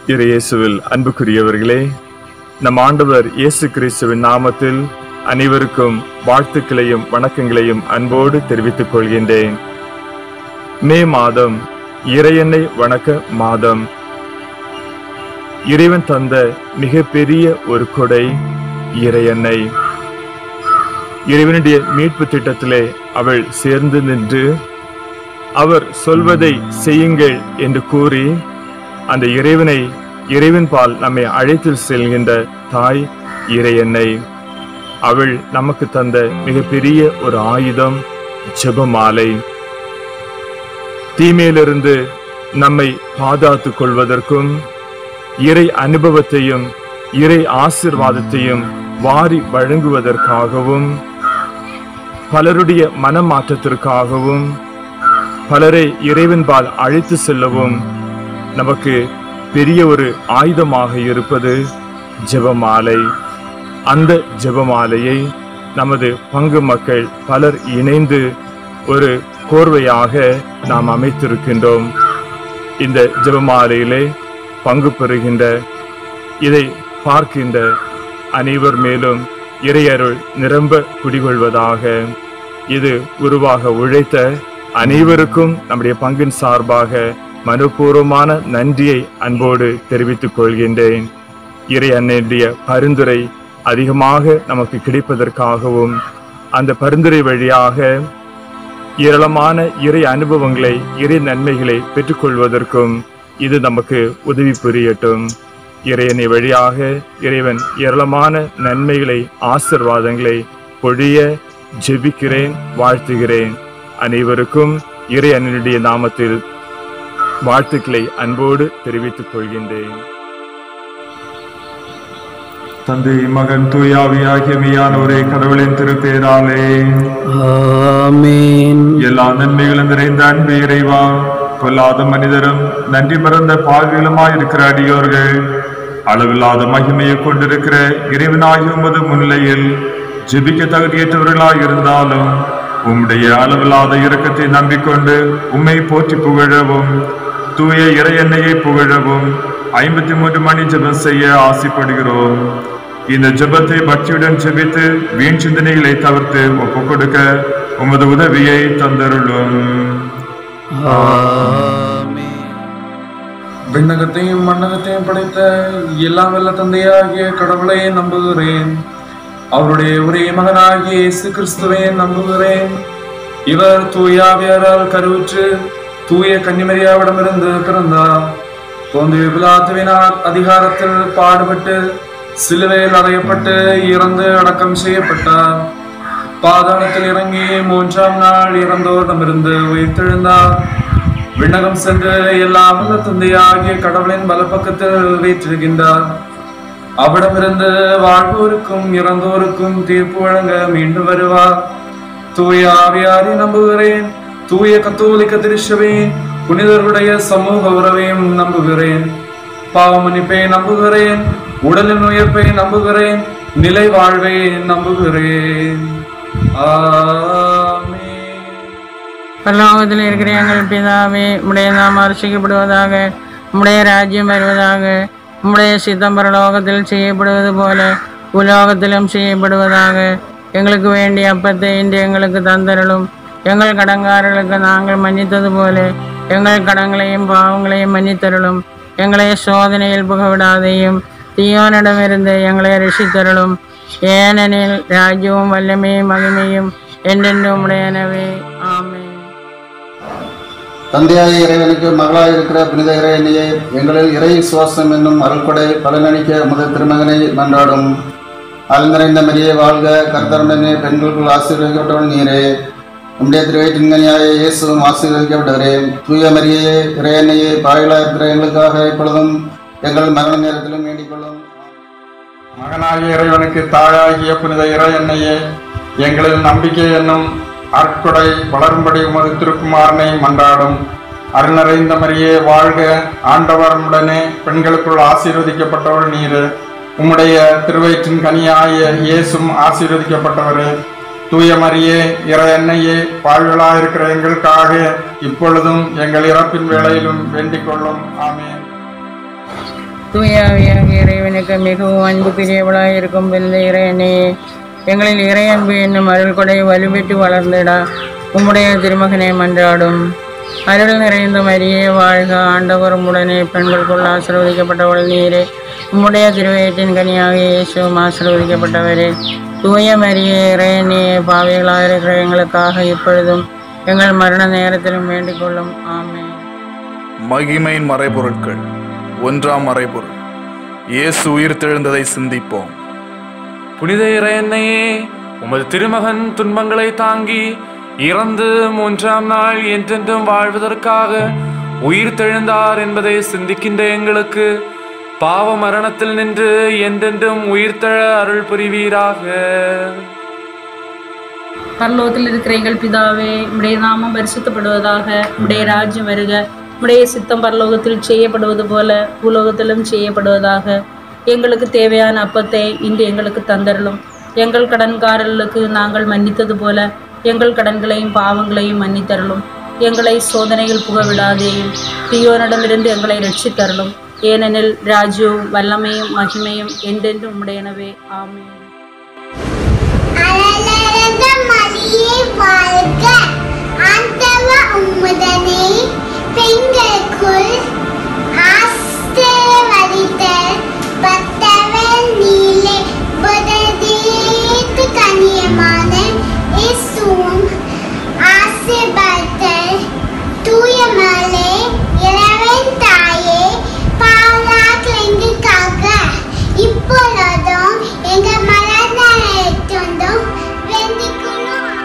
இயேசுவில் அன்புக்குரியவர்களே, நம் ஆண்டவர் இயேசு கிறிஸ்துவின் நாமத்தில் அனைவருக்கும் வாழ்த்துக்களையும் வணக்கங்களையும் அன்போடு தெரிவித்துக் கொள்கின்றேன். மே மாதம் இறையன்னை வணக்க மாதம். இறைவன் தந்த மிகப்பெரிய ஒரு கொடை இறையன்னை. இறைவனுடைய மீட்பு திட்டத்திலே அவள் சேர்ந்து நின்று அவர் சொல்வதை செய்யுங்கள் என்று கூறி அந்த இறைவன் பால் நம்மை அழைத்து செல்கின்ற தாய் இறையன்னை. அவள் நமக்கு தந்த மிகப்பெரிய ஒரு ஆயுதம் ஜெபமாலை. தீமையிலிருந்து நம்மை பாதுகாத்துக் கொள்வதற்கும் இறை அனுபவத்தையும் இறை ஆசீர்வாதத்தையும் வாரி வழங்குவதற்காகவும் பலருடைய மனமாற்றத்திற்காகவும் பலரை இறைவன்பால் அழைத்து செல்லவும் நமக்கு பெரிய ஒரு ஆயுதமாக இருப்பது ஜெபமாலை. அந்த ஜெபமாலையை நமது பங்கு மக்கள் பலர் இணைந்து ஒரு கோர்வையாக நாம் அமைத்திருக்கின்றோம். இந்த ஜெபமாலையிலே பங்கு பெறுகின்ற இதை பார்க்கின்ற அனைவர் மேலும் இறையருள் நிரம்ப குடிகொள்வதாக. இது உருவாக உழைத்த அனைவருக்கும் நம்முடைய பங்கின் சார்பாக மனப்பூர்வமான நன்றியை அன்போடு தெரிவித்துக் கொள்கின்றேன். இறை அன்னையுடைய பரிந்துரை அதிகமாக நமக்கு கிடைப்பதற்காகவும் அந்த பரிந்துரை வழியாக ஏராளமான இறை அனுபவங்களை இறை நன்மைகளை பெற்றுக்கொள்வதற்கும் இது நமக்கு உதவி புரியட்டும். இறையன்னை வழியாக இறைவன் ஏராளமான நன்மைகளை ஆசீர்வாதங்களை பொழிய ஜெபிக்கிறேன், வாழ்த்துகிறேன். அனைவருக்கும் இறை அன்னையுடைய நாமத்தில் வாழ்த்துக்களை அன்போடு தெரிவித்துக் கொள்கின்றேன். தந்தை, மகன், தூயாவியாகிய மெய்யானவரே, கடவுளின் திருப்பேராலே ஆமென். எல்லா நன்மைகளும் நிறைந்த அன்பு இறைவா, கொல்லாத மனிதரும் நன்றி மறந்த பாவிகளுமாயிருக்கிற அடியோர்கள் அளவில்லாத மகிமையை கொண்டிருக்கிற இறைவனாகிய உமது முன்னிலையில் ஜெபிக்க தகுதியற்றவர்களாய் இருந்தாலும் உம்முடைய அளவில்லாத இரக்கத்தை நம்பிக்கொண்டு உம்மை போற்றி புகழவும் தூய இறை எண்ணெயை புகழவும் 53 மணி ஜெபம் செய்ய ஆசைப்படுகிறோம். இந்த ஜெபத்தை பக்தியுடன் ஜெபித்து வீண் சிந்தனைகளை தவிர்த்து ஒப்புக் கொடுக்க உமது உதவியை தந்தருளும். விண்ணகத்தையும் மண்ணகத்தையும் படைத்த எல்லாம் வல்ல தந்தையாகிய கடவுளை நம்புகிறேன். அவருடைய ஒரே மகனாகிய இயேசு கிறிஸ்துவை நம்புகிறேன். இவர் தூயாவியரால் கருவுற்று தூய கன்னிமரியாவிடமிருந்து பிறந்தார். பொந்திய பிலாத்துவினால் அதிகாரத்தில் பாடுபட்டு சிலுவையில் அறையப்பட்டு இறந்து அடக்கம் செய்யப்பட்டார். பாதாளத்தில் இறங்கி 3ஆம் நாள் இறந்தோரிடமிருந்து உயிர்த்தெழுந்தார். விண்ணகம் சென்று எல்லாம் வல்ல தந்தையாகிய கடவுளின் வலப்பக்கத்தில் வீற்றிருக்கின்றார். அவிடமிருந்து வாழ்வோருக்கும் இறந்தோருக்கும் தீர்ப்பு வழங்க மீண்டும் வருவார். தூய ஆவியாரை நம்புகிறேன். தூய கத்தோலிக்க திருச்சபையின் புனிதர்களுடைய சமூக உறவையும் நம்புகிறேன். பாவ மன்னிப்பை நம்புகிறேன். உடலின் உயர்ப்பை நம்புகிறேன். நிலை வாழ்வை நம்புகிறேன். ஆமென். பரலோகத்தில் இருக்கிற எங்கள் பிதாவே, உம்முடைய நாமம் அர்ச்சிக்கப்படுவதாக, உம்முடைய ராஜ்யம் வருவதாக, உம்முடைய சித்தம் பரலோகத்தில் செய்யப்படுவது போல உலோகத்திலும் செய்யப்படுவதாக. எங்களுக்கு வேண்டிய அப்பத்தை இன்று எங்களுக்கு தந்தருளும். எங்கள் கடன்காரர்களுக்கு நாங்கள் மன்னித்தது போல எங்கள் கடன்களையும் பாவங்களையும் மன்னித்தருளும். எங்களை சோதனையில் புகவிடாதையும் தீயோனிடமிருந்து எங்களை ரட்சித்தருளும். ஏனெனில் ராஜ்யமும் வல்லமையும் மகிமையும் என்றென்றும் உடையனவே. ஆமென். தந்தையாய இறைவனுக்கு மகளாய் இருக்கிற புனித இறையன்னையே, எங்களில் இறை சுவாசம் என்னும் அருள்கொடை பலனளிக்க முதல் திருமகனை மன்றாடும். அருள் நிறைந்த மரியே வாழ்க, கர்த்தருடனே பெண்களுக்குள் ஆசீர்வதிக்கப்பட்டவள் நீரே. உம்முடைய திருவயிற்றின் கனியாய இயேசுவும் ஆசீர்வதிக்கப்பட்டவரே. தூய மரியே, இறையன்னையே, பாவிகளாய் இருக்கிற எங்களுக்காக இப்பொழுதும் எங்கள் மரண நேரத்திலும் வேண்டிக் கொள்ளும். மகனாகிய இறைவனுக்கு தாயாகிய புனித இறையன்னையே, எங்களில் நம்பிக்கை என்னும் அற்கொடை வளரும்படி உமது திருக்குமாரனை மன்றாடும். அருள் நிறைந்த மரியே வாழ்க, ஆண்டவருடனே பெண்களுக்குள் ஆசீர்வதிக்கப்பட்டவள் நீர். உம்முடைய திருவயிற்றின் கனியாய இயேசும் ஆசீர்வதிக்கப்பட்டவரே. தூய மரியே, இறையன்னையே, பாவிகளாயிருக்கிற எங்களுக்காக இப்பொழுதும் எங்கள் இறப்பின் வேளையிலும் வேண்டிக் கொள்ளும். ஆமென். தூயாவியாகிய இறைவனுக்கு மிகவும் அன்புக்குரியவளாய் இருக்கும் புனித இறையன்னையே, எங்களில் இறை அன்பு என்னும் அருள் கொடை வலுப்பெற்று வளர்ந்திட உம்முடைய திருமகனை மன்றாடும். அருள் நிறைந்த மரியே வாழ்க, ஆண்டவர் உம்முடனே, பெண்களுக்குள் ஆசீர்வதிக்கப்பட்டவள் நீரே. உம்முடைய திருவயிற்றின் கனியாக இயேசுவும் ஆசீர்வதிக்கப்பட்டவரே. தூய மரியே இறையன்னையே, பாவிகளாக இருக்கிற எங்களுக்காக இப்பொழுதும் எங்கள் மரண நேரத்திலும் வேண்டிக் கொள்ளும். ஆமென். மகிமையின் மறைபொருட்கள். 1ஆம் மறைபொருள், இயேசு உயிர்த்தெழுந்ததை சிந்திப்போம். புனித இறையன்னையே, உமது திருமகன் துன்பங்களை தாங்கி இறந்து 3ஆம் நாள் என்றென்றும் வாழ்வதற்காக உயிர்த்தெழுந்தார் என்பதை சிந்திக்கின்ற எங்களுக்கு பாவ மரணத்தில் நின்று என்றென்றும் உயிர்த்தெழ அருள் புரிவீராக. பரலோகத்தில் இருக்கிற எங்கள் பிதாவே, உம்முடைய நாமம் பரிசுத்தப்படுவதாக. உம்முடைய ராஜ்யம் வருக. உம்முடைய சித்தம் பரலோகத்தில் செய்யப்படுவது போல பூலோகத்திலும் செய்யப்படுவதாக. எங்களுக்கு தேவையான அப்பத்தை இன்று எங்களுக்கு தந்தருளும். எங்கள் கடன்காரர்களுக்கு நாங்கள் மன்னித்தது போல எங்கள் கடன்களையும் பாவங்களையும் மன்னித்தருளும். எங்களை சோதனையில் புக விடாதேயும், தீயோனிடமிருந்து எங்களை ரட்சித்தருளும். ஏனெனில் ராஜ்யവും வல்லமையும் மகிமையும் என்றென்றும் உம்முடையனவே. ஆமென். பெண்களுக்குள் ஆசீர்வதித்தல் பத்தவர் நீலே, புததீர்த்து கனியமான இயேசுவும் ஆசீர்வதித்தல். தூய மரியே இறைவன் தாயே, பாவங்கள் எங்களுக்காக இப்பொழுதும் எங்கள் மரண நேரத்திலும் வேண்டிக் கொள்ளும்.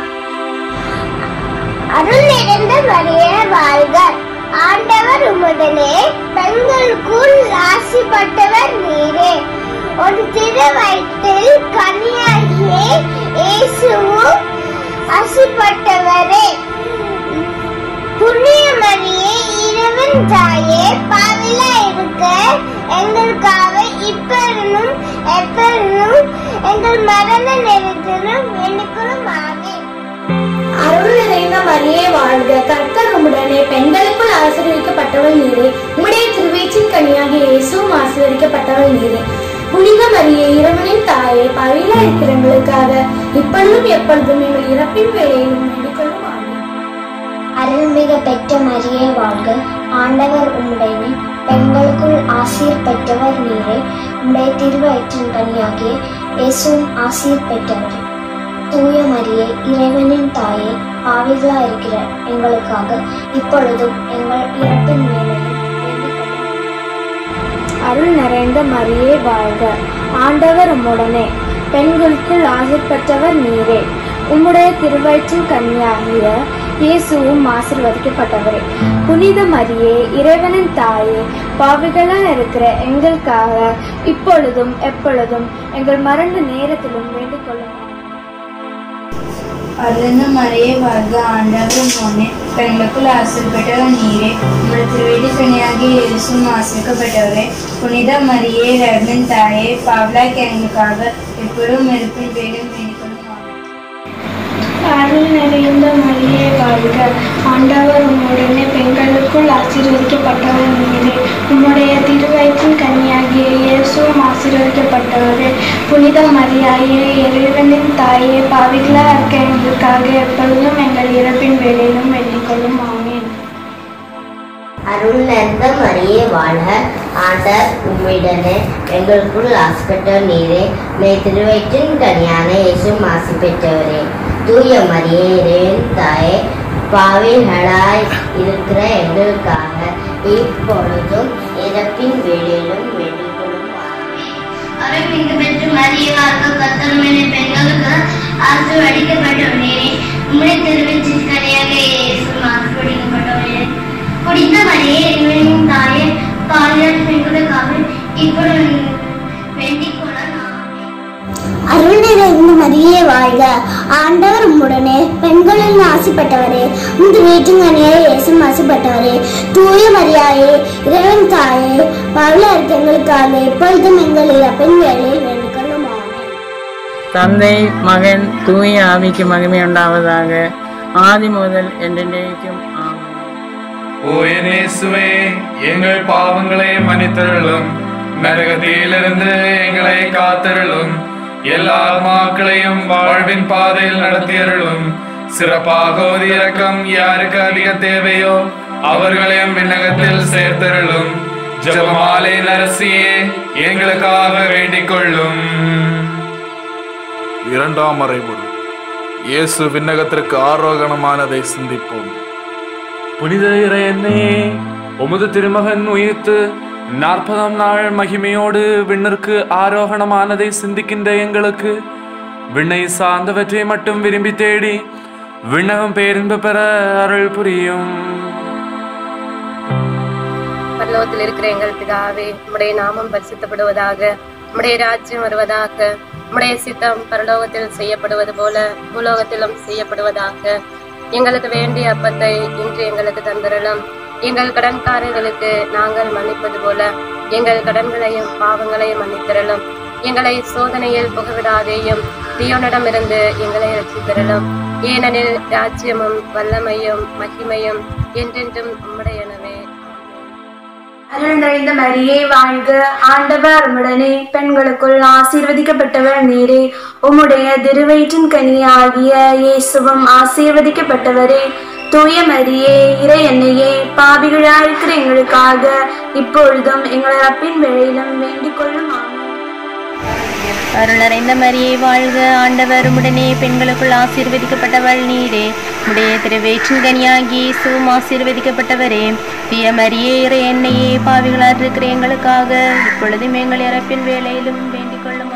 அருள் நிறைந்த மரியே வாழ்க, ஆண்டவர் உம்முடனே, பெண்களுக்குள் ஆசீர்வதிக்கப்பட்டவர் நீரே. ஒரு திருவயிற்றில் கனியாகிய இயேசுவும் ஆசீர்வதிக்கப்பட்டவரே. புண்ணிய மரியே இறைவன் தாயே, பாவிகளாய் இருக்க எங்களுக்காக இப்பொழுதும் எப்பொழுதும் எங்கள் மரண நேரத்திலும் வேண்டிக் கொள்ளும். ஆமென். அருள் நிறைந்த மரியே வாழ்க, கர்த்தர் உம்முடனே, பெண்களுக்குள் ஆசீர்வதிக்கப்பட்டவள் நீரே. உம்முடைய திருவயிற்றின் கனியாகிய இயேசுவும் ஆசீர்வதிக்கப்பட்டவள் நீரே. புனித மரியே இறைவனின் தாயே, பாவிகளாய் இருக்கிற எங்களுக்காக இப்பொழுதும் எப்பொழுதும் எங்கள் இறப்பின் வேளையிலும் வேண்டிக் கொள்ளும். ஆமென். அருள்மிகு பெற்ற மரியே வாழ்க, ஆண்டவர் உம்முடனே, பெண்களுக்குள் ஆசீர் பெற்றவர் நீரே. உம்முடைய திருவயிற்றின் கனியாகிய இயேசுவும் ஆசீர் பெற்றவரே. தூய மரியே இறைவனின் தாயே, பாவிகளாய் இருக்கிற எங்களுக்காக இப்பொழுதும் எங்கள் இறப்பின் வேளையிலும் வேண்டிக் கொள்ளும். அருள் நிறைந்த மரியே வாழ்க, ஆண்டவர் உம்முடனே, பெண்களுக்குள் ஆசீர் பெற்றவர் நீரே. உம்முடைய திருவயிற்றின் கனியாகிய இயேசுவும் ஆசீர்வதிக்கப்பட்டவரே. புனித மரியே இறைவனின் தாயே, பாவிகளாய் இருக்கிற எங்களுக்காக இப்பொழுதும் எப்பொழுதும் எங்கள் மரண நேரத்திலும் வேண்டிக் கொள்ளும். அருள்ந்த மரியே வாழ்க, ஆண்டவர் உம்முடனே, பெண்களுக்குள் ஆசீர்வதிக்கப்பட்டவர் நீரே. உம்முடைய திருவயிற்றின் கனியாகிய இயேசுவும் ஆசீர்வதிக்கப்பட்டவரே. புனித மரியே இறைவனின் தாயே, பாவிகளாய் எங்களுக்காக எப்பொழுதும் இறப்பின் வேளையிலும் வேண்டிக் கொள்ளும். அருள் நிறைந்த மரியே வாழ்க, ஆண்டவர் உம்முடனே, பெண்களுக்குள் ஆசீர்வதிக்கப்பட்டவர் நீரே. உம்முடைய திருவயிற்றின் கனியாகிய இயேசுவும் ஆசீர்வதிக்கப்பட்டவரே. புனித மரியாயே இறைவனின் தாயே, பாவிகளாய் இருக்க எங்களுக்காக எப்பொழுதும் எங்கள் இறப்பின் வேளையிலும் வேண்டிக் கொள்ளும். ஆமென். அருள் நிறைந்த மரியே வாழ்க, ஆண்டவர் உம்முடனே, பெண்களுக்குள் ஆசீர்வதிக்கப்பட்டவர் நீரே. உம்முடைய திருவயிற்றின் கனியான இயேசுவும் ஆசீர்வதிக்கப்பட்டவரே. தூய மரியே இறைவனின் தாயே, பாவிகளாய் இருக்கிற எங்களுக்காக இப்பொழுதும் இறப்பின் வேளையிலும் வேண்டிக் கொள்ளும். அருள்மிகு பெற்ற மரியே வாழ்க, கர்த்தர் உம்முடனே, பெண்களுக்கு ஆசீர்வதிக்கப்பட்டவர் நீரே. உம்முடைய திருவயிற்றின் கனியாகிய இயேசுவும் ஆசீர்வதிக்கப்பட்டவரே. புனித மரியே இறைவனின் தாயே, பாவிகளாய் பெண்களுக்காக இப்பொழுது வேண்டிக் கொள்ளும். அருள் நிறைந்த மரியே வாழ்க, ஆண்டவர் உம்முடனே, பெண்களில் ஆசீர்வதிக்கப்பட்டவரே. உம் திருவயிற்றின் கனியாகிய இயேசுவும் ஆசீர்வதிக்கப்பட்டவரே. தூய மரியாயே இறைவன் தாயே, பாவிகளாய் இருக்க எங்களுக்காக இப்பொழுதும் எங்கள் இறப்பின் வேளையில் வேண்டிக் கொள்ளும். ஆமென். தந்தை மகன் தூய ஆவிக்கு மகிமை உண்டாவதாக, ஆதி முதல் என்றென்றைக்கும். ஆமென். ஓ என் இயேசுவே, எங்கள் பாவங்களை மன்னித்தருளும். நரகத்திலிருந்து எங்களை காத்தருளும். எல்லா ஆத்மாக்களையும் வாழ்வின் பாதையில் நடத்தியருளும். சிறப்பாக இரக்கம் யாருக்கு அதிக தேவையோ அவர்களையும் விண்ணகத்தில் சேர்த்தருளும். ஜெபமாலை நரசியே எங்களுக்காக வேண்டிக் கொள்ளும். இரண்டாம் மறைபொருள். இயேசு விண்ணகத்திற்கு ஆரோகணமானதை சிந்திப்போம். புனித இறையன்னையே, உமது திருமகன் உயிர்த்து 40ஆம் நாள் மகிமையோடு விண்ணிற்கு ஆரோகணமானதை சிந்திக்கின்ற எங்களுக்கு விண்ணை சார்ந்தவற்றை மட்டும் விரும்பி தேடி விண்ணகம் பேரின்பு பெற அருள் புரியும். பரலோகத்தில் இருக்கிற எங்கள் பிதாவே, உம்முடைய நாமம் பரிசுத்தப்படுவதாக, உம்முடைய ராஜ்யம் வருவதாக, உம்முடைய சித்தம் பரலோகத்தில் செய்யப்படுவது போல பூலோகத்திலும் செய்யப்படுவதாக. எங்களுக்கு வேண்டிய அப்பத்தை இன்று எங்களுக்கு தந்திரலும். எங்கள் கடன்காரர்களுக்கு நாங்கள் மன்னிப்பது போல எங்கள் கடன்களையும் பாவங்களையும் மன்னித்திரலும். எங்களை சோதனையில் புகவிடாதேயும், தீயோனிடமிருந்து எங்களை ரட்சித்திரலும். ஏனெனில் ராஜ்யமும் வல்லமையும் மகிமையும் என்றென்றும் உம்முடையனவே. அருள் நிறைந்த மரியே வாழ்க, ஆண்டவர் உம்முடனே, பெண்களுக்குள் ஆசீர்வதிக்கப்பட்டவர் நீரே. உம்முடைய திருவயிற்றின் கனியாகிய இயேசுவும் ஆசீர்வதிக்கப்பட்டவரே. தூய மரியே, இறை அன்னையே, பாவிகளாயிருக்கிற எங்களுக்காக இப்பொழுதும் எங்கள் இறப்பின் வேளையிலும் வேண்டிக் கொள்ளும். அருள் நிறைந்த மரியே வாழ்க, ஆண்டவர் உம்முடனே, பெண்களுக்குள் ஆசீர்வதிக்கப்பட்டவள் நீரே. உடைய திருவயிற்றின் கனியாகிய இயேசுவும் ஆசீர்வதிக்கப்பட்டவரே. தூய மரியே, இறை அன்னையே, பாவிகளாய் இருக்கிற எங்களுக்காக இப்பொழுதும் எங்கள் இறப்பின் வேளையிலும் வேண்டிக் கொள்ளும்.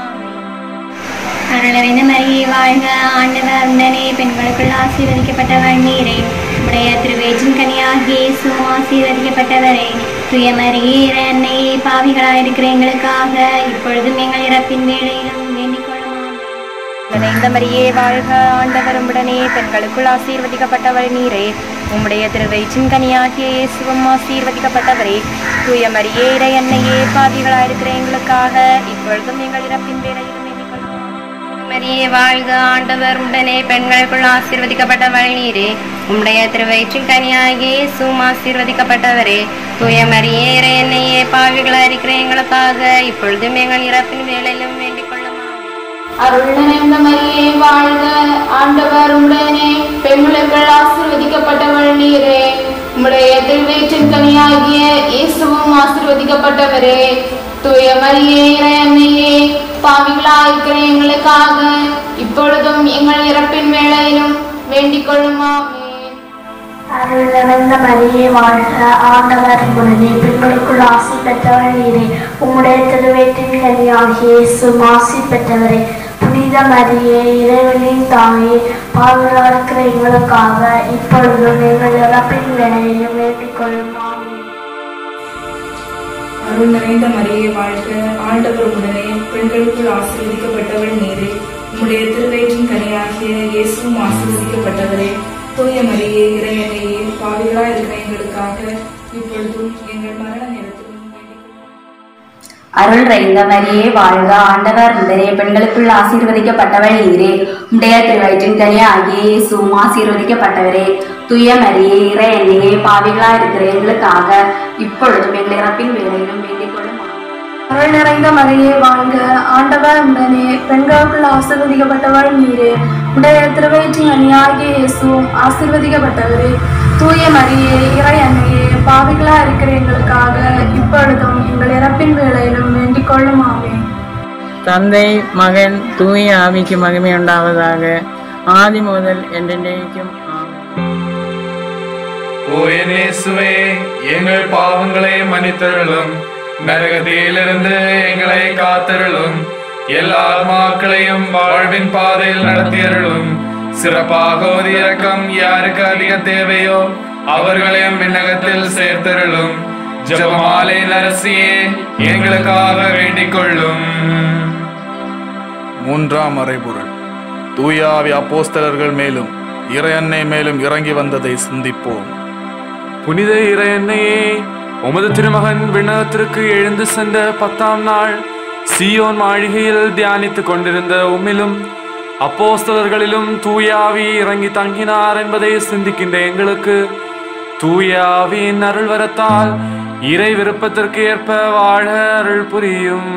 அருள் நிறைந்த மரியே வாழ்க, ஆண்டவர் உம்முடனே, பெண்களுக்குள் ஆசீர்வதிக்கப்பட்டவள் நீரே. உடைய திருவயிற்றின் கனியாகிய இயேசுவும் ஆசீர்வதிக்கப்பட்டவரே. தூய மரியே, இறை அன்னையே, பாவிகளாய் இருக்கிற எங்களுக்காக இப்பொழுதும் எங்கள் இறப்பின் வேளையிலும் வேண்டிக் கொள்ளும். நிறைந்த மரியே வாழ்க, ஆண்டவர் உம்முடனே, பெண்களுக்குள் ஆசீர்வதிக்கப்பட்டவள் நீரே. உம்முடைய திருவயிற்றின் கனியாகிய இயேசுவும் ஆசீர்வதிக்கப்பட்டவரே. தூய மரியே, இறை அன்னையே, பாவிகளாய் இருக்கிற எங்களுக்காக இப்பொழுதும் எங்கள் இறப்பின் வேளையிலும் வேண்டிக் கொள்ளும். மரியே வாழ்க, ஆண்டவர் உம்முடனே, பெண்களுக்குள் ஆசீர்வதிக்கப்பட்டவள் நீரே. உம்முடைய திருவயிற்றின் கனியாகிய இயேசுவும் ஆசீர்வதிக்கப்பட்டவரே. தூய மரியே, இறை அன்னையே, பாவிகளாய் இருக்கிற எங்களுக்காக இப்பொழுதும் எங்கள் இறப்பின் வேளையிலும் வேண்டிக் கொள்ளும். அருள் நிறைந்த மரியே வாழ்க, ஆண்டவர் உம்முடனே, பெண்களுக்குள் ஆசீர்வதிக்கப்பட்டவள் நீரே. உம்முடைய திருவயிற்றின் கனியாகிய இயேசுவும் ஆசீர்வதிக்கப்பட்டவரே. தூய மரியே, இறை அன்னையே, பாவிகளாய் இருக்கிற எங்களுக்காக இப்பொழுதும் எங்கள் இறப்பின் வேளையிலும் வேண்டிக் கொள்ளும். அருள் நிறைந்த மரியே வாழ்க, ஆண்டவர் உம்முடனே, பெண்களுக்குள் ஆசி பெற்றவள் நீரே. உம்முடைய திருவயிற்றின் கனியாகிய இயேசுவும் ஆசி பெற்றவரே. புனித மரியே, இறைவனின் தாயே, பாவிகளாய் இருக்கிற எங்களுக்காக இப்பொழுதும் எங்கள் இறப்பின் வேளையிலும் வேண்டிக் கொள்ளும். அருள் நிறைந்த மரியே வாழ்க, ஆண்டவர் உம்முடனே, பெண்களுக்குள் ஆசீர்வதிக்கப்பட்டவள் நீரே. உம்முடைய திருவயிற்றின் கனியாகிய இயேசுவும் ஆசீர்வதிக்கப்பட்டவரே. தூய மரியே, இறை அன்னையே, பாவிகளாய் இருக்கிற எங்களுக்காக இப்பொழுதும் எங்கள் மரண நேரத்திலும் வேண்டிக் கொள்ளும். அருள் நிறைந்த மரியே வாழ்க, ஆண்டவர் உம்முடனே, பெண்களுக்குள் ஆசீர்வதிக்கப்பட்டவள் நீரே. உம்முடைய திருவயிற்றின் கனியாகிய இயேசுவும் ஆசீர்வதிக்கப்பட்டவரே. தூய மரியே, இறை அன்னையே, பாவிகளாய் இருக்கிற எங்களுக்காக இப்பொழுதும் எங்கள் இறப்பின் வேளையிலும் வேண்டிக் கொள்ளும். அருள் நிறைந்த மரியே வாழ்க, ஆண்டவர் உம்முடனே, பெண்களுக்குள் ஆசீர்வதிக்கப்பட்டவள் நீரே. உடைய திருவயிற்றின் கனியாகிய இயேசுவும் ஆசீர்வதிக்கப்பட்டவரே. தூய மரியே, இறை அன்னையே, பாவிகளாய் இருக்கிற எங்களுக்காக இப்பொழுதும் எங்கள் இறப்பின் வேளையிலும் வேண்டிக் கொள்ளும். ஆமென். தந்தை, மகன், தூய ஆவிக்கு மகிமை உண்டாவதாக, ஆதி முதல் என்றென்றைக்கும். ஓ என் இயேசுவே, எங்கள் பாவங்களை மன்னித்தருளும். நரகத்திலிருந்து எங்களை காத்தருளும். எல்லா ஆத்மாக்களையும் வாழ்வின் பாதையில் நடத்தியருளும். சிறப்பாக இரக்கம் யாருக்கு அதிக தேவையோ அவர்களையும் விண்ணகத்தில் சேர்த்தருளும். ஜெபமாலை நரசியே எங்களுக்காக வேண்டிக் கொள்ளும். மூன்றாம் மறைபொருள். தூய ஆவி அப்போஸ்தலர்கள் மேலும் இறை அன்னை மேலும் இறங்கி வந்ததை சிந்திப்போம். புனித இறை அன்னையே, உமது திருமகன் விண்ணகத்திற்கு எழுந்து சென்ற 10ஆம் நாள் சீயோன் மாளிகையில் தியானித்துக் கொண்டிருந்த உம்மிலும் அப்போஸ்தலர்களிலும் தூய ஆவி இறங்கி தங்கினார் என்பதை சிந்திக்கின்ற எங்களுக்கு தூய ஆவியின் அருள் வரத்தால் இறை விருப்பத்திற்கு ஏற்ப வாழ அருள் புரியும்.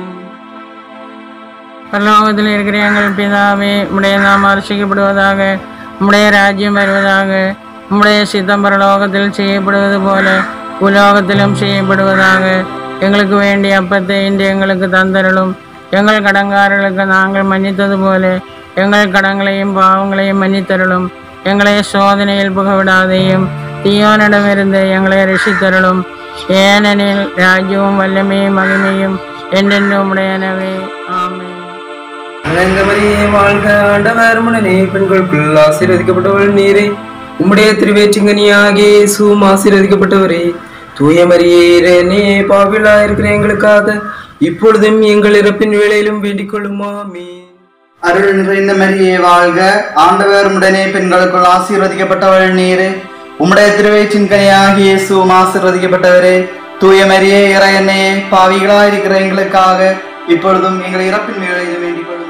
பரலோகத்தில் இருக்கிற எங்கள் பிதாவே, உம்முடைய நாமம் அர்ச்சிக்கப்படுவதாக, உம்முடைய ராஜ்யம் வருவதாக, உம்முடைய சித்தம் பரலோகத்தில் செய்யப்படுவது போல உலோகத்திலும் செய்யப்படுவதாக. எங்களுக்கு வேண்டிய அப்பத்தை இன்று எங்களுக்கு தந்தருளும். எங்கள் கடன்காரர்களுக்கு நாங்கள் மன்னித்தது போல எங்கள் கடன்களையும் பாவங்களையும் மன்னித்தருளும். எங்களை சோதனையில் புகவிடாதையும் தீயோனிடமிருந்து எங்களை ரட்சித்தருளும். ஏனெனில் ராஜ்யமும் வல்லமையும் மகிமையும் என்றென்றும் உடையனவே. ஆமென். வாழ்க, ஆண்டவர் உடனே பெண்களுக்குள் ஆசீர்வதிக்கப்பட்டவள் நீரே. உம்முடைய திருவேற்றிங்கனியாகிய இயேசுவும் ஆசீர்வதிக்கப்பட்டவரே. தூய மரியே, இறையன்னே, பாவிகளா இருக்கிற எங்களுக்காக இப்பொழுதும் எங்கள் இறப்பின் வேளையிலும் வேண்டிக் கொள்ளும். ஆமென். அருள் நிறைந்த மரியே வாழ்க, ஆண்டவர் உடனே பெண்களுக்குள் ஆசீர்வதிக்கப்பட்டவள் நீரே. உம்முடைய திருவயிற்றின் கனியாகிய இயேசுவும் ஆசீர்வதிக்கப்பட்டவரே. தூய மரியே, இறையன்னையே, பாவிகளா இருக்கிற எங்களுக்காக இப்பொழுதும் எங்கள் இறப்பின் வேளையிலும் வேண்டிக் கொள்ளும்.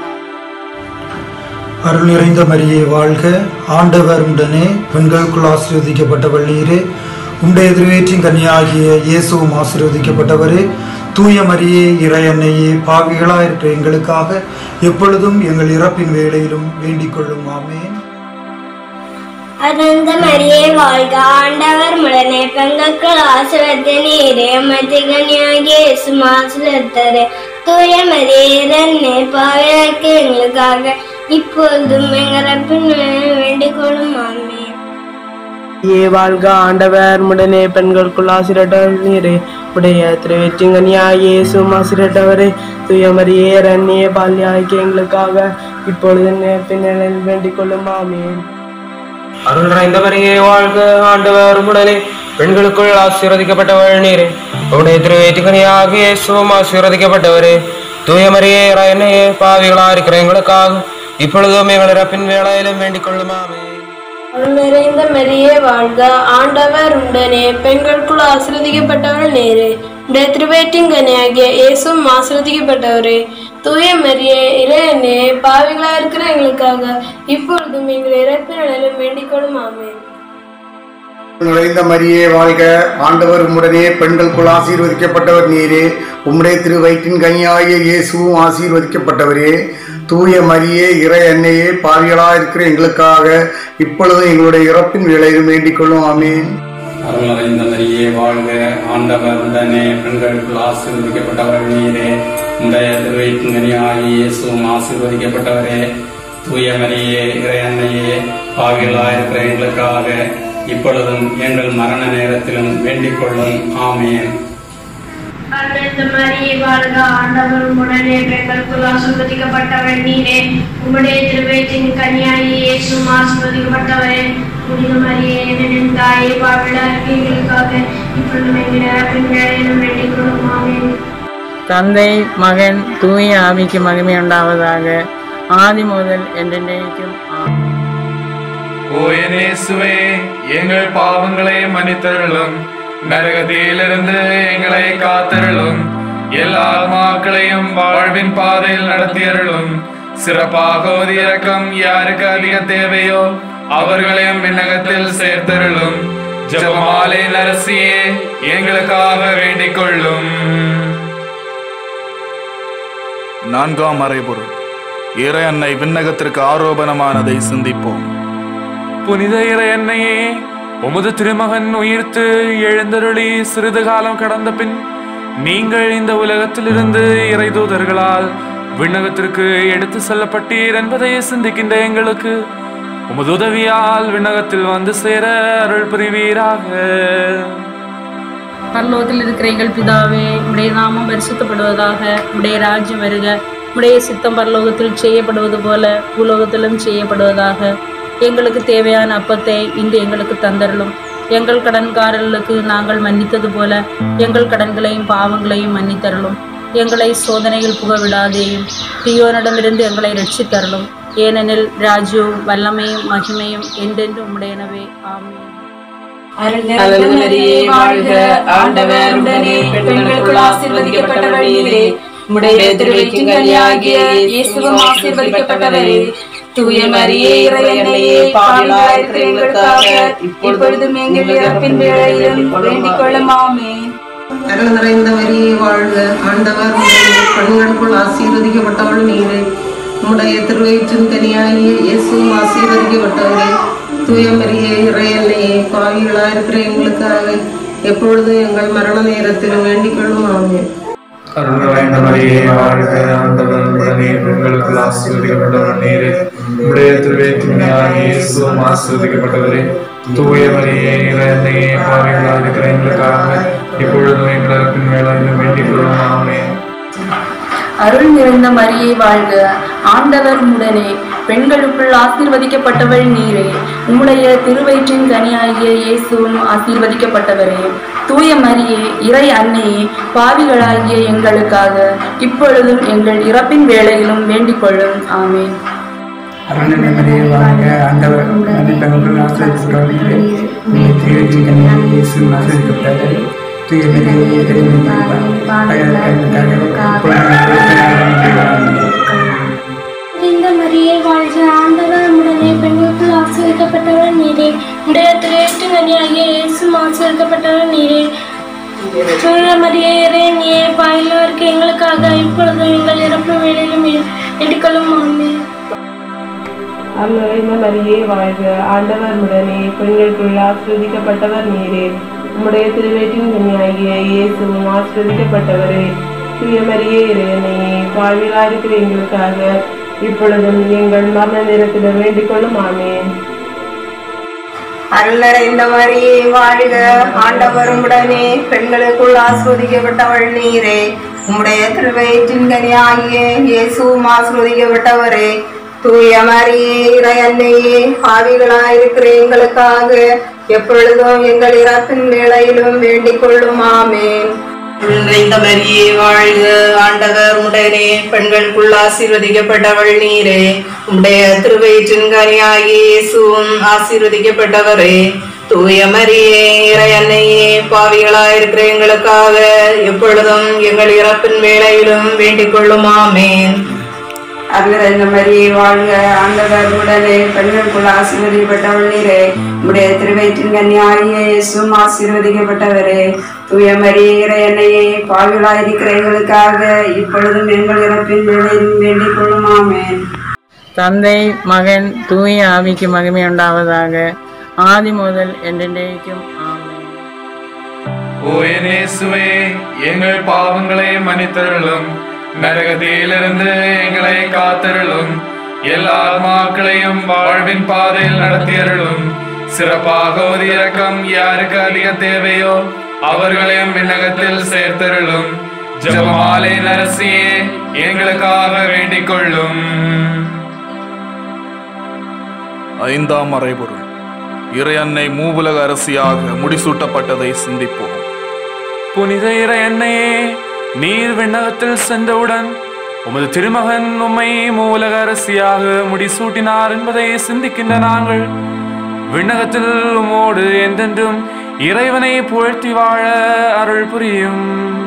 அருள் நிறைந்த மரியே வாழ்க, ஆண்டவர் உடனே பெண்களுக்குள் ஆசீர்வதிக்கப்பட்டவள் நீரே. உம்முடைய திருவயிற்றின் கனியாகிய இயேசுவும் ஆசீர்வதிக்கப்பட்டவரே. தூய மரியே, இறையன்னையே, பாவிகளா இருக்கிற எங்களுக்காக எப்பொழுதும் எங்கள் இறப்பின் வேளையிலும் வேண்டிக் கொள்ளும். ஆமென். அருந்த மரியே வாழ்க, ஆண்டவர் உடனே பெண்களுக்குள் ஆசீர்வதித்த நீரே. உம்முடைய கனியாகிய இயேசுவும் ஆசீர்வதித்தவரே. தூய மரியே, இறையன்னே, பாவிகளா இருக்கிற எங்களுக்காக இப்பொழுதும் எங்கள் இறப்பின் வேளையிலும் வேண்டிக் கொள்ளும். ஆமென். வாழ்க, ஆண்டவர் உடனே பெண்களுக்குள் ஆசீர்வதித்தவள் நீரே. உடைய திருவயிற்றிங்கனியாகிய இயேசுவும் ஆசீர்வதித்தவரே. தூய மரியே, இறையன்னையே, பாவிகளா இருக்கிற எங்களுக்காக இப்பொழுது இறப்பின் வேளையிலும் வேண்டிக் கொள்ளும். ஆமென். அருள் நிறைந்த மரியே வாழ்க, ஆண்டவர் உடனே பெண்களுக்குள் ஆசீர்வதிக்கப்பட்டவள் நீரே. உடைய திருவயிற்றிங்கனியாகிய இயேசுவும் ஆசீர்வதிக்கப்பட்டவரே. தூய மரியே, இறையன்னையே, பாவிகளா இருக்கிற எங்களுக்காக இப்பொழுதும் எங்கள் இறப்பின் வேளையிலும் வேண்டிக் கொள்ளும். ஆமென். அருள் நிறைந்த மரியே வாழ்க, ஆண்டவர் உடனே பெண்களுக்குள் ஆசீர்வதிக்கப்பட்டவள் நீரே. உடைய திருவயிற்றின் கனியாகிய இயேசுவும் ஆசீர்வதிக்கப்பட்டவரே. தூய மரியே, இறையன்னே, பாவிகளா இருக்கிற எங்களுக்காக இப்பொழுதும் எங்கள் இறப்பின் வேளையிலும் வேண்டிக் கொள்ளும். ஆமென். நிறைந்த மரியே வாழ்க, ஆண்டவர் உம்முடனே பெண்களுக்குள் ஆசீர்வதிக்கப்பட்டவர் நீரே. உம்முடைய திருவயிற்றின் கனியாகிய இயேசுவும் ஆசீர்வதிக்கப்பட்டவரே. தூய மரியே, இறை அன்னையே, பாவிகளா இருக்கிற எங்களுக்காக இப்பொழுது எங்களுடைய இறப்பின் வேளையிலும் வேண்டிக் கொள்ளும். ஆமென். அருள் நிறைந்த மரியே வாழ்க, ஆண்டவர் உடனே பெண்களுக்குள் ஆசீர்வதிக்கப்பட்டவர் நீரே. உம்முடைய திருவயிற்றின் கனியாகிய இயேசுவும் ஆசீர்வதிக்கப்பட்டவரே. தூய மரியே, இறை அன்னையே, பாவிகளா இருக்கிற எங்களுக்காக இப்பொழுதும் எங்கள் மரண நேரத்திலும் வேண்டிக் கொள்ளும். ஆமென். அருள்நிறைந்த மரியே வாழ்க, ஆண்டவர் உடனே பெண்களுக்குள் ஆசீர்வதிக்கப்பட்டவள் நீரே. உம்முடைய திருவயிற்றின் கனியாகிய இயேசுவும் ஆசீர்வதிக்கப்பட்டவரே. புனித மரியே, என் தாயே, பாவிகளா இருக்கிற எங்களுக்காக இப்பொழுதும் எங்கள் இறப்பின் வேளையிலும் வேண்டிக் கொள்ளும். ஆமென். தந்தை, மகன், தூய ஆவிக்கு மகிமை உண்டாவதாக, ஆதி முதல் என்றென்றைக்கும். ஆமென். ஓ என் இயேசுவே, எங்கள் பாவங்களை மன்னித்தருளும். நரகத்திலிருந்து எங்களை காத்தருளும். எல்லா ஆத்மாக்களையும் வாழ்வின் பாதையில் நடத்தியருளும். சிறப்பாக இரக்கம் யாருக்கு அதிக தேவையோ அவர்களையும் விண்ணகத்தில் சேர்த்தருளும். ஜெபமாலை நரசியே, எங்களுக்காக வேண்டிக் கொள்ளும். நான்காம் மறைபொருள். இறை அன்னை விண்ணகத்திற்கு ஆரோபணமானதை சிந்திப்போம். புனித இறையன்னையே, உமது திருமகன் உயிர்த்து எழுந்தருளி சிறிது காலம் கடந்த பின் நீங்கள் இந்த உலகத்திலிருந்து இறை தூதர்களால் விண்ணகத்திற்கு எடுத்து செல்லப்பட்டீர் என்பதை சிந்திக்கின்ற எங்களுக்கு உமது உதவியால் விண்ணகத்தில் வந்து சேர அருள் புரிவீராக. பரலோகத்தில் இருக்கிற எங்கள் பிதாவே, உடைய நாமம் பரிசுத்தப்படுவதாக. உடைய ராஜ்யம் வருக. உடைய சித்தம் பரலோகத்தில் செய்யப்படுவது போல பூலோகத்திலும் செய்யப்படுவதாக. எங்களுக்கு தேவையான அப்பத்தை இன்று எங்களுக்கு தந்தருளும். எங்கள் கடன்காரர்களுக்கு நாங்கள் மன்னித்தது போல எங்கள் கடன்களையும் பாவங்களையும் மன்னித்தருளும். எங்களை சோதனையில் புகவிடாதேயும் தீயோனிடமிருந்து எங்களை ரட்சித்தருளும். ஏனெனில் ராஜ்யവും வல்லமையும் மகிமையும் என்றென்றும் உம்முடையனவே. ஆமென். அருள்நிறைந்த மரியே வாழ்க, ஆண்டவர் உடனே பெண்களுக்குள் ஆசீர்வதிக்கப்பட்டவள் நீரே. உம்முடைய திருவயிற்றின் கனியாகிய இயேசுவும் ஆசீர்வதிக்கப்பட்டவரே. தூய மரியே, இறை அன்னையே, பாவிகளா இருக்கிற எங்களுக்காக இப்பொழுதும் எங்கள் இறப்பின் வேளையிலும் வேண்டிக் கொள்ளும். ஆமென். அருள் நிறைந்த மரியே வாழ்க, ஆண்டவர் உம்முடைய பெண்களுக்குள் ஆசீர்வதிக்கப்பட்டவள் நீரே. உம்முடைய திருவயிற்றின் கனியாகிய இயேசுவும் ஆசீர்வதிக்கப்பட்டவரே. தூய மரியே இறையன்னையே, பாவிகளாயிருக்கிற எங்களுக்காக எப்பொழுதும் எங்கள் மரண நேரத்திலும் வேண்டிக் கொள்ளும். ஆமென். அருள் நிறைந்த மரியே வாழ்க, ஆண்டவர் உடனே பெண்களுக்குள் ஆசீர்வதிக்கப்பட்டவர் நீரே. உம்முடைய திருவயிற்றின் கனியாகிய இயேசுவும் ஆசீர்வதிக்கப்பட்டவரே. தூய மரியே இறையன்னையே, பாவிகளாயிருக்கிற எங்களுக்காக இப்பொழுதும் எங்கள் இறப்பின் வேளையிலும் வேண்டிக் கொள்ளும். ஆமென். அருள் நிறைந்த மரியே வாழ்க, ஆண்டவர் உம்முடனே பெண்களுக்குள் ஆசீர்வதிக்கப்பட்டவள் நீரே. உம்முடைய திருவயிற்றின் கனியாகிய இயேசுவும் ஆசீர்வதிக்கப்பட்டவரே. தூய மரியே இறை அன்னையே, பாவிகளாகிய எங்களுக்காக இப்பொழுதும் எங்கள் இறப்பின் வேளையிலும் வேண்டிக் கொள்ளும். ஆமென். அருள் நிறைந்த மரியே வாழ்க, ஆண்டவர் பெண்களுக்குள் ஆசீர்வதிக்கப்பட்டவள் நீரே. உம்முடைய திருவயிற்றின் கனியாகிய இயேசுவும் ஆசீர்வதிக்கப்பட்டவரே. தூய மரியே இந்த மரியே வாழ்க, ஆண்டவர் உடனே பெண்களுக்குள் ஆசீர்வதிக்கப்பட்டவர் நீரே. உடைய திருவயிற்றின் கனியாகிய இயேசுவும் ஆசீர்வதிக்கப்பட்டவர் நீரே. தூய மரியே இறையன்னையே, பாவிகளாயிருக்கிற எங்களுக்காக இப்பொழுதும் எங்கள் இறப்பு வேளையிலும் வேண்டிக் கொள்ளும். ஆமென். அருள் நிறைந்த மரியே வாழ்க, ஆண்டவர் உடனே பெண்களுக்குள் ஆசீர்வதிக்கப்பட்டவர் நீரே. உம்முடைய திருவயிற்றின் கனியாகிய இயேசுவும் ஆசீர்வதிக்கப்பட்டவரே. தூய மரியே இறையன்னையே, பாவிகளாயிருக்கிற எங்களுக்காக இப்பொழுதும் எங்கள் மரண நேரத்திலும் வேண்டிக் கொள்ளும். ஆமென். அருள் நிறைந்த மரியே வாழ்க, ஆண்டவர் உடனே பெண்களுக்குள் ஆசீர்வதிக்கப்பட்டவள் நீரே. உம்முடைய திருவயிற்றின் கனியாகிய இயேசுவும் ஆசீர்வதிக்கப்பட்டவரே. தூய மரியே இறையன்னையே, பாவிகளாயிருக்கிற எங்களுக்காக எப்பொழுதும் எங்கள் இறப்பின் வேளையிலும் வேண்டிக் கொள்ளும். ஆமென். நிறைந்த மரியே வாழ்க, ஆண்டவர் உடனே பெண்களுக்குள் ஆசீர்வதிக்கப்பட்டவள் நீரே. உம்முடைய திருவயிற்றின் கனியாகிய இயேசுவும் ஆசீர்வதிக்கப்பட்டவரே. தூய மரியே இறையன்னையே, பாவிகளாயிருக்கிற எங்களுக்காக எப்பொழுதும் எங்கள் இறப்பின் வேளையிலும் வேண்டிக் கொள்ளும். ஆமென். அருள் நிறைந்த மரியே வாழ்க, ஆண்டவர் உடனே பெண்களுக்குள் ஆசீர்வதிக்கப்பட்டவள் நீரே. உம்முடைய திருவயிற்றின் கனியாகிய இயேசுவும் ஆசீர்வதிக்கப்பட்டவரே. தூய மரியே இறையன்னையே, பாவிகளாயிருக்கிற எங்களுக்காக இப்பொழுதும் எங்கள் இறப்பின் வேளையிலும் வேண்டிக் கொள்ளும். ஆமென். தந்தை மகன் தூய ஆவிக்கு மகிமை உண்டாவதாக, ஆதி முதல் என்றென்றைக்கும். ஆமென். ஓ என் இயேசுவே, எங்கள் பாவங்களை மன்னித்தருளும், நரகத்திலிருந்து எங்களை காத்தருளும், எல்லா ஆத்மாக்களையும் வாழ்வின் பாதையில் நடத்தியருளும். சிறப்பாக ஒரு இரக்கம் யாருக்கு அதிக தேவையோ அவர்களையும் விண்ணகத்தில் சேர்த்தருளும். ஜெபமாலை நரசியே, எங்களுக்காக வேண்டிக் கொள்ளும். ஐந்தாம் மறைபொருள். இறையன்னை மூவுலக அரசியாக முடிசூட்டப்பட்டதை சிந்திப்போம். புனித இறையன்னையே, நீர் விண்ணகத்தில் சென்றவுடன் உமது திருமகன் உம்மை மூலக அரசியாக முடிசூட்டினார் என்பதை சிந்திக்கின்ற நாங்கள் விண்ணகத்தில் உமோடு என்றென்றும் இறைவனை புகழ்த்தி வாழ அருள் புரியும்.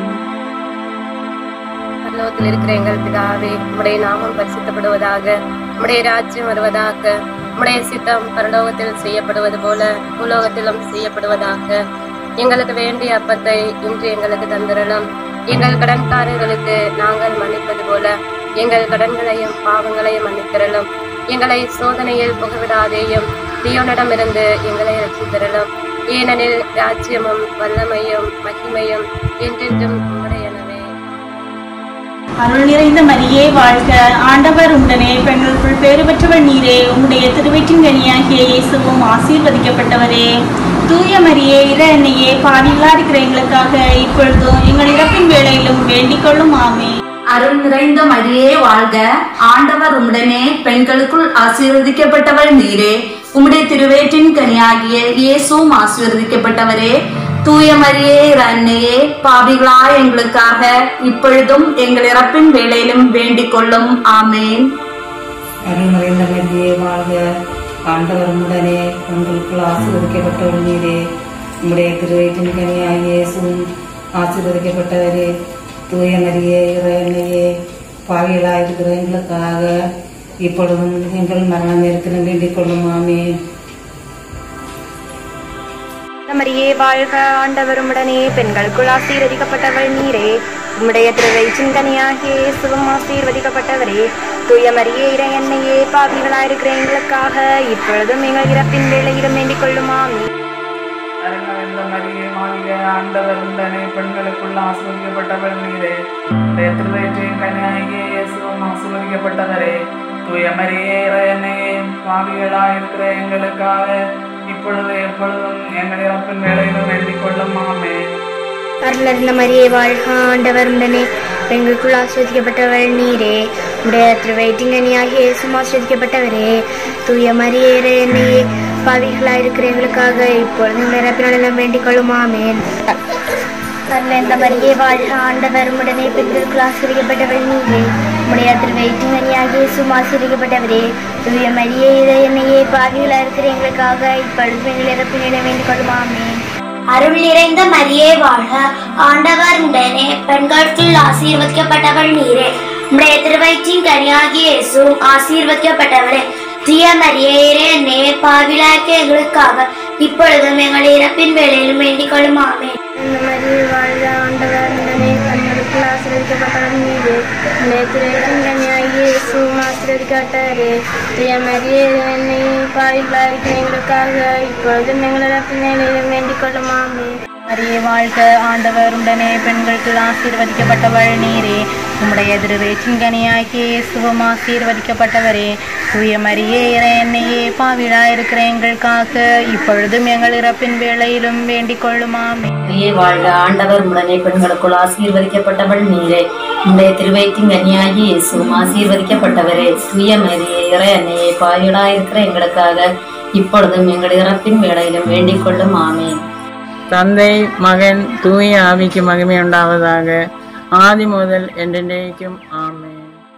பரலோகத்தில் இருக்கிற எங்கள் பிதாவே, உம்முடைய நாமம் பரிசுத்தப்படுவதாக, உம்முடைய ராஜ்யம் வருவதாக, உம்முடைய சித்தம் பரலோகத்தில் செய்யப்படுவது போல பூலோகத்திலும் செய்யப்படுவதாக. எங்களுக்கு வேண்டிய அப்பத்தை இன்று எங்களுக்கு தந்திரலும். எங்கள் கடன்காரர்களுக்கு நாங்கள் மன்னிப்பது போல எங்கள் கடன்களையும் பாவங்களையும் மன்னித்திரலும். எங்களை சோதனையில் புகவிடாதேயும், தீயோனிடமிருந்து எங்களை ரட்சித்திரலும். ஏனெனில் ராஜ்யமும் வல்லமையும் மகிமையும் என்றென்றும் உம்முடையனவே. அருள் நிறைந்த மரியே வாழ்க, ஆண்டவர் உடனே பெண்களுக்குள் பேறு பெற்றவள் நீரே. உம்முடைய திருவயிற்றின் கனியாகிய இயேசுவும் ஆசீர்வதிக்கப்பட்டவரே. தூய மரியே இறையன்னையே, பாவிகளா இருக்கிற எங்களுக்காக இப்பொழுதும் எங்கள் இறப்பின் வேளையிலும் வேண்டிக் கொள்ளும். ஆமென். அருள் நிறைந்த மரியே வாழ்க, ஆண்டவர் உம்முடனே பெண்களுக்குள் ஆசீர்வதிக்கப்பட்டவள் நீரே. உம்முடைய திருவயிற்றின் கனியாகிய இயேசுவும் ஆசீர்வதிக்கப்பட்டவரே. தூய மரியே அன்னையே, பாவிகளா எங்களுக்காக இப்பொழுதும் எங்கள் இறப்பின் வேளையிலும் வேண்டிக் கொள்ளும். ஆமென். அருள் நிறைந்த மரியே வாழ்க, ஆண்டவர் உடனே பெண்களுக்குள் ஆசீர்வதிக்கப்பட்டவள் நீரே. உம்முடைய திருவயிற்றின் கனியாகிய இயேசுவும் ஆசீர்வதிக்கப்பட்டவரே. தூய மரியே இறையன்னையே, பாவிகளா இருக்கிற எங்களுக்காக இப்பொழுதும் எங்கள் மரண நேரத்திலும் வேண்டிக் கொள்ளும். ஆமென். மரியே வாழ்க, ஆண்டவரும் உடனே பெண்களுக்குள் ஆசீர்வதிக்கப்பட்டவள் நீரே. உம்முடைய திருவயிற்றின் கனியாகிய இயேசுவும் ஆசீர்வதிக்கப்பட்டவரே. தூய மரியே இறையன்னையே, பாவிகளாயிருக்கிற எங்களுக்காக இப்பொழுதும் எங்கள் இறப்பின் வேளையிலும் வேண்டிக் கொள்ளுமாம். மரியே வாழ்க, ஆண்டவர் உடனே பெண்களுக்குள் ஆசீர்வதிக்கப்பட்டவள் நீரே. உம்முடைய திருவயிற்றின் கனியாகிய இயேசுவும் ஆசீர்வதிக்கப்பட்டவரே. தூய மரியே இறையன்னையே, பாவிகளாயிருக்கிற எங்களுக்காக இப்பொழுது எப்பொழுதும் எங்கள் இறப்பின் வேளையிலும் வேண்டிக் கொள்ளும். ஆமென். அருளறிந்த மரியே வாழ்க, ஆண்டவர் உடனே பெண்களுக்குள் ஆசீர்வதிக்கப்பட்டவள் நீரே. உடைய திருவயிற்றின் கனியாகிய இயேசுவும் ஆசீர்வதிக்கப்பட்டவரே. தூய மரியே இறையன்னையே, பாவிகளாயிருக்கிற எங்களுக்காக இப்பொழுது எங்கள் இறப்பின் வேளையிலும் வேண்டிக் கொள்ளும். ஆமென். அருளறிந்த மரியே வாழ்க, ஆண்டவர் உடனே பெண்களுக்குள் ஆசீர்வதிக்கப்பட்டவள் நீரே. உடைய திருவயிற்றின் கனியாகிய இயேசுவும் ஆசீர்வதிக்கப்பட்டவரே. தூய மரியே இறையன்னையே, பாவிகளாயிருக்கிற எங்களுக்காக இப்பொழுது எங்கள் இறப்பின் வேளையிலும் வேண்டிக் கொள்ளும். ஆமென். அருள் நிறைந்த மரியே வாழ்க, ஆண்டவர் உடனே பெண்களுக்குள் ஆசீர்வதிக்கப்பட்டவள் நீரே. உம்முடைய திருவயிற்றின் கனியாகிய இயேசுவும் ஆசீர்வதிக்கப்பட்டவரே. தூய மரியே இறையன்னையே, பாவிகளாயிருக்கிற எங்களுக்காக இப்பொழுதும் எங்கள் இறப்பின் வேளையிலும் வேண்டிக் கொள்ளும். ஆமென். மரியே வாழ்க, ஆண்டவர் உடனே பெண்களுக்குள் ஆசீர்வதிக்கப்பட்டவள் நீரே. உம்முடைய திருவயிற்றின் கனியாகிய இயேசுவும் ஆசீர்வதிக்கப்பட்டவரே. தூய மரியே இறையன்னையே, பாவிகளாயிருக்கிற எங்களுக்காக இப்பொழுதும் எங்கள் இறப்பின் வேளையிலும் வேண்டிக் கொள்ளும். ஆமென். மரியே வாழ்க, ஆண்டவர் உடனே பெண்களுக்குள் ஆசீர்வதிக்கப்பட்டவள் நீரே. உம்முடைய திருவயிற்றின் கனியாகிய இயேசுவும் ஆசீர்வதிக்கப்பட்டவரே. தூய மரியே இறையன்னையே, பாவிகளாயிருக்கிற எங்களுக்காக இப்பொழுதும் எங்கள் இறப்பின் வேளையிலும் வேண்டிக் கொள்ளும். ஆமென். மரியே வாழ்க, ஆண்டவர் உடனே பெண்களுக்குள் ஆசீர்வதிக்கப்பட்டவள் நீரே. உம்முடைய திருவயிற்றின் கனியாகிய இயேசுவும் ஆசீர்வதிக்கப்பட்டவரே. தூய மரியே இறையன்னையே, பாவிகளாயிருக்கிற எங்களுக்காக இப்பொழுதும் எங்கள் இறப்பின் வேளையிலும் வேண்டிக் கொள்ளும். ஆமென். தந்தை, மகன், தூய ஆவிக்கு மகிமை உண்டாவதாக, ஆதி முதல் என்றென்றைக்கும். ஆமென்.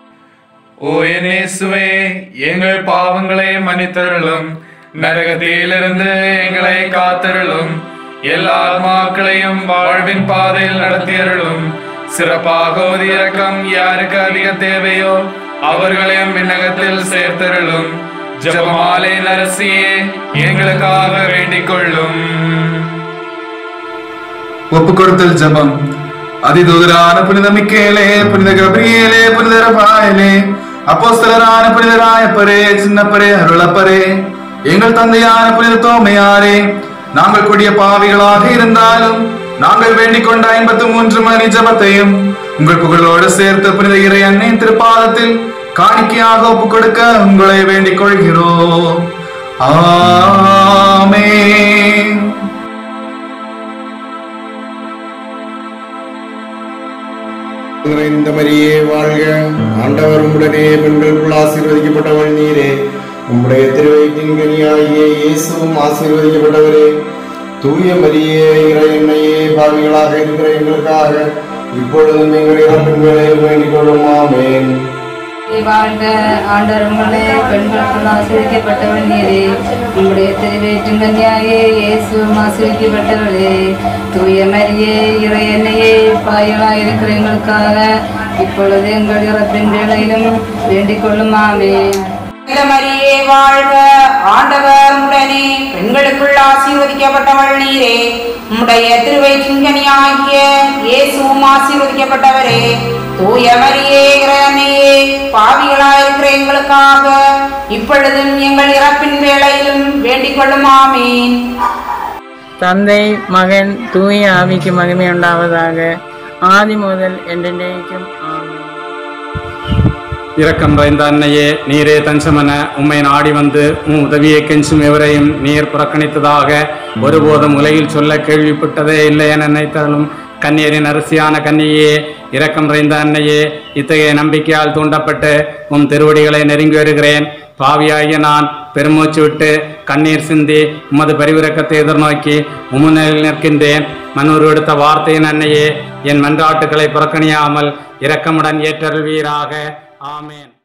ஓ என் இயேசுவே, எங்கள் பாவங்களை மன்னித்தருளும், நரகத்திலிருந்து எங்களை காத்தருளும், எல்லா ஆத்மாக்களையும் வாழ்வின் பாதையில் நடத்தியருளும். சிறப்பாக உமது இரக்கம் யாருக்கு அதிக தேவையோ அவர்களையும் விண்ணகத்தில் சேர்த்தருளும். ஜெபமாலை நரசியே, எங்களுக்காக வேண்டிக் கொள்ளும். ஒப்பு கொடுத்தல் ஜபம். அதிதூதரான புனித மிக்கேலே, புனித கபிரியேலே, புனித ரபாயலே, அப்போஸ்தலரான புனித ராயப்பரே, சின்னப்பரே, அருளப்பரே, எங்கள் தந்தையான புனித தோமையாரே, நாங்கள் கொடிய பாவிகளாக இருந்தாலும் நாங்கள் வேண்டிக் கொண்ட 53 மணி ஜபத்தையும் உங்கள் புகழோடு சேர்த்து புனித இறை அன்னையின் திருப்பாதத்தில் காணிக்கையாக ஒப்பு கொடுக்க உங்களை வேண்டிக் கொள்கிறோம். ஆமென். நிறைந்த மரியே வாழ்க, ஆண்டவர் உம்முடனே பெண்களுக்குள் ஆசீர்வதிக்கப்பட்டவள் நீரே. உம்முடைய திருவயிற்றின் கனியாகிய இயேசுவும் ஆசீர்வதிக்கப்பட்டவரே. தூய மரியே இறையன்னையே, பாவிகளாக இருக்கிற எங்களுக்காக இப்பொழுதும் எங்கள் இறப்பின் வேளையில் வேண்டிக் கொள்ளும். ஆமென். வாழ்க, ஆண்டவர் உம்முடனே பெண்களுக்குள் ஆசீர்வதிக்கப்பட்டவள் நீரே. உம்முடைய திருவயிற்றின் கனியாகிய இயேசுவும் ஆசீர்வதிக்கப்பட்டவளே. தூய மரியே இறையன்னையே, பாவிகளாக இருக்கிற எங்களுக்காக இப்பொழுது எங்கள் இறப்பின் வேளையிலும் வேண்டிக் கொள்ளும். ஆமென். மரியே வாழ்க, ஆண்டவர் உடனே பெண்களுக்குள் ஆசீர்வதிக்கப்பட்டவள் நீரே. உம்முடைய திருவயிற்றின் கனியாகிய இயேசுவும் ஆசீர்வதிக்கப்பட்டவரே. தூய மரியே இறையன்னையே, பாவிகளாயிருக்கிற எங்களுக்காக இப்பொழுதும் எங்கள் இறப்பின் வேளையிலும் வேண்டிக் கொள்ளும். ஆமென். தந்தை, மகன், தூய ஆவிக்கு மகிமை உண்டாவதாக, ஆதி முதல் என்றென்றைக்கும். ஆமென். இரக்கம் நிறைந்த அன்னையே, நீரே தஞ்சமென உம்மை நாடி வந்து உம் உதவியை கெஞ்சும் எவரையும் நீர் புறக்கணித்ததாக ஒருபோதும் உலகில் சொல்ல கேள்விப்பட்டதே இல்லை என நினைத்தாலும் கண்ணீரின் அரசியான கன்னியே, இரக்கம் நிறைந்த அன்னையே, இத்தகைய நம்பிக்கையால் தூண்டப்பட்டு உம் திருவடிகளை நெருங்கி வருகிறேன். பாவியாகிய நான் பெருமூச்சு விட்டு கண்ணீர் சிந்தி உமது பரிவிரக்கத்தை எதிர்நோக்கி உமுனில் நிற்கின்றேன். மன்னூர் எடுத்த வார்த்தையின் அன்னையே, என் மன்றாட்டுக்களை புறக்கணியாமல் இரக்கமுடன் ஏற்றருள்வீராக. ஆமென்.